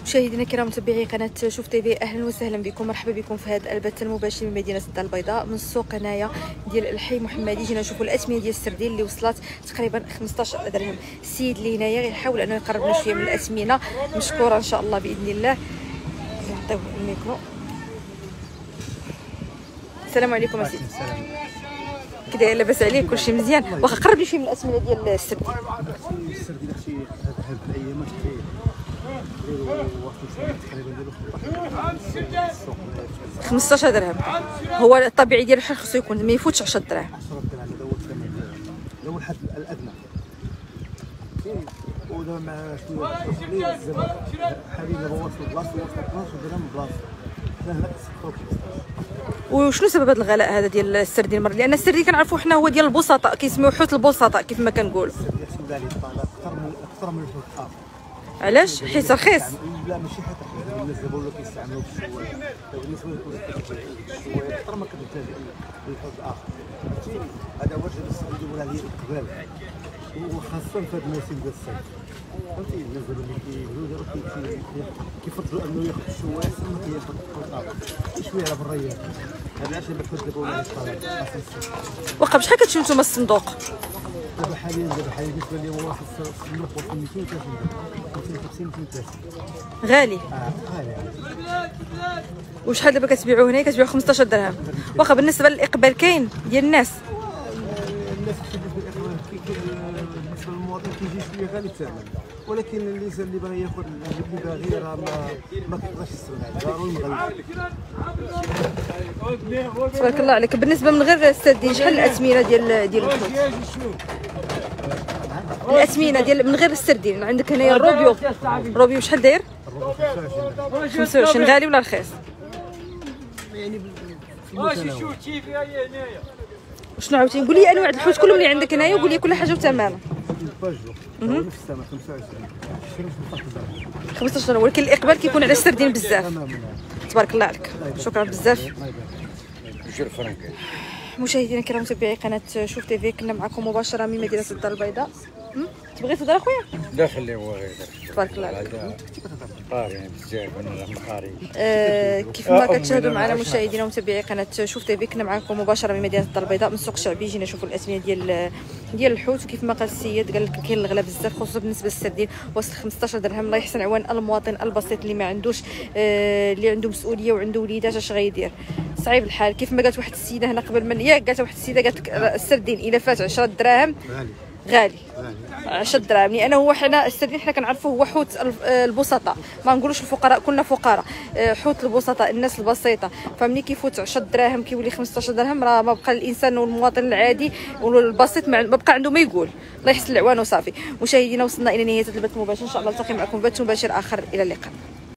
مشاهدينا الكرام متابعي قناه شوف تيفي، اهلا وسهلا بكم، مرحبا بكم في هذا البث المباشر من مدينه الدار البيضاء من السوق هنايا ديال الحي محمدي. جينا نشوفوا الاثمنه ديال السردين اللي وصلت تقريبا 15 درهم. السيد اللي هنايا يحاول انه يقرب لنا شويه من الاثمنه، مشكوره ان شاء الله باذن الله. نعطيوه الميكرو. السلام عليكم اسيدي. كي داير؟ لاباس عليك؟ كلشي مزيان؟ واخا قرب لي شويه من الاثمنه ديال السردين. السردين شي هاد الايامات تقريبا 15 درهم. هو الطبيعي ديال الحال خصو يكون ما يفوتش 10 دراهم. 10 درهم هذا هو الثمن، هذا هو الحد الادنى. ودابا مع شويه الزمن حاليا دابا واصل بلاصه، واصل 12 درهم بلاصه. حنا هنا وشنو سبب هذا الغلاء هذا ديال السردين المر؟ لان السردين كنعرفوا حنا هو ديال البسطاء، كيسميوه حوت البسطاء كيف ما كنقولوا. اكثر من الحوت الاخر. علاش؟ حيت رخيص؟ لا ماشي حيت رخيص، الناس دابا ولاو كيستعملوه في الشوايه، بالنسبه للشوايه اكثر ما كتبدا الحوت الاخر. فهمتيني؟ هذا هو الجهه اللي يديروا لها الاقبال، وخاصه في هذا الموسم ديال الصيف. فهمتي؟ الناس دابا اللي كيبغيو دابا كيفضلوا انه ياخذ الشوايه احسن ما كياخذ الحوت الاخر. شويه على بريات هذا عشان الحوت دابا ولا يطلع. واخا بشحال كتشريو نتوما الصندوق؟ دابا حاليا بالنسبه لي هو واحد الصندوق وصل 250 230. غالي. غالي. وشحال دابا كتبيعوه هنا؟ كتبيعوه 15 درهم. واخا بالنسبه للاقبال كاين ديال الناس؟ الناس بالنسبه للمواطن كيجي شويه غالي الثمن، ولكن اللي باغي ياخذ اللي باغي راه ما كيقدرش يستغنى، ضروري المغرب. تبارك الله عليك. بالنسبه من غير السردين شحال الاثمنه ديال الحوت؟ الاثمنه ديال من غير السردين عندك هنايا الروبيو شحال داير؟ 25. غالي ولا رخيص؟ يعني شنو عاوتاني قول لي انواع الحوت كلهم اللي عندك هنايا، وقول لي كل حاجه وثمنها. نفس الثمن 15 درهم، ولكن الاقبال كيكون على السردين بزاف. تبارك الله عليك، شكرا بزاف. مشاهدينا الكرام متابعي قناه شوف تيفي، كنا معكم مباشره من مدينه الدار البيضاء. تبغي تهضر اخويا؟ لا خليه هو غير. تبارك الله عليك. قاري بزاف انا قاري. كيف ما كتشاهدوا معنا مشاهدينا ومتابعي قناه شوف تيفي، كنا معكم مباشره من مدينه الدار البيضاء من السوق الشعبي. جينا نشوفوا الاثمنه ديال الحوت، وكيف ما قال السيد قال لك كاين الغلا بزاف، خصوصا بالنسبه للسردين وصل 15 درهم. الله يحسن عوان المواطن البسيط اللي ما عندوش اللي عنده مسؤوليه وعنده وليدات، اش غيدير؟ صعيب الحال. كيف ما قالت واحد السيده هنا قبل من قالت واحد السيده قالت لك السردين الا فات 10 دراهم غالي. 10 دراهم، لان هو حنا السردين حنا كنعرفوه هو حوت البسطاء، ما نقولوش الفقراء، كنا فقراء. حوت البسطاء، الناس البسيطه. فملي كيفوت 10 دراهم كيولي 15 درهم، راه ما بقى الانسان والمواطن العادي والبسيط ما بقى عنده ما يقول. الله يحسن العوان وصافي. مشاهدينا وصلنا الى نهايه البث المباشر، ان شاء الله نلتقي معكم في بث مباشر اخر. الى اللقاء.